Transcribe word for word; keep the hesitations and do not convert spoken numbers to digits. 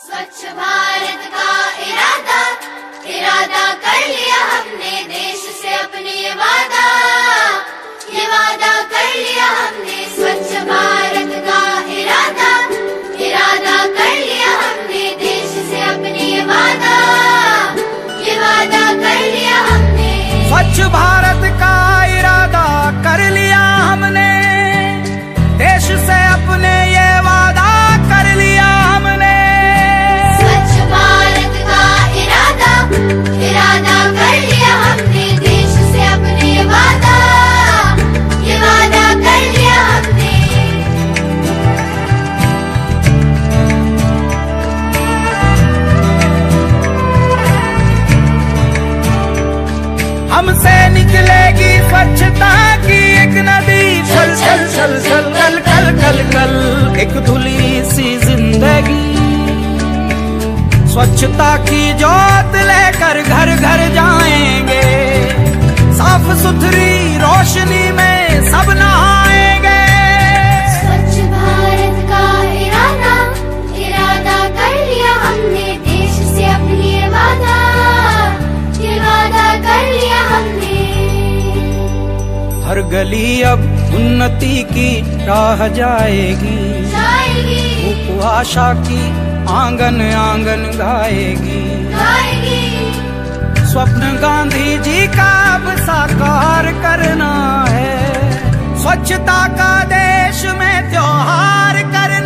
स्वच्छ भारत का इरादा इरादा कर लिया हमने, देश से अपने ये वादा ये वादा कर लिया हमने। स्वच्छ भारत का इरादा इरादा कर लिया हमने, देश से अपने ये वादा ये वादा कर लिया हमने। स्वच्छ भारत का इरादा कर लिया हमने, देश से अपने ये वादा कर लिया हमने। स्वच्छ भारत का इरादा इरादा कर लिया हमने, देश से अपने ये वादा ये वादा कर लिया हमने। हमसे निकलेगी स्वच्छता की एक नदी, चल चल चल चल कल कल कल कल एक धुली सी जिंदगी। स्वच्छता की ज्योत लेकर घर घर जाएंगे, साफ सुथरी रोशनी में सब नहाएंगे। स्वच्छ भारत का इरादा इरादा कर लिया हमने, देश से अपनी ये वादा ये वादा कर लिया हमने। हर गली अब उन्नति की राह जाएगी, जाएगी धूप आशा की आंगन आंगन गाएगी गाएगी। स्वप्न गांधी जी का अब साकार करना है, स्वच्छता का देश में त्योहार करना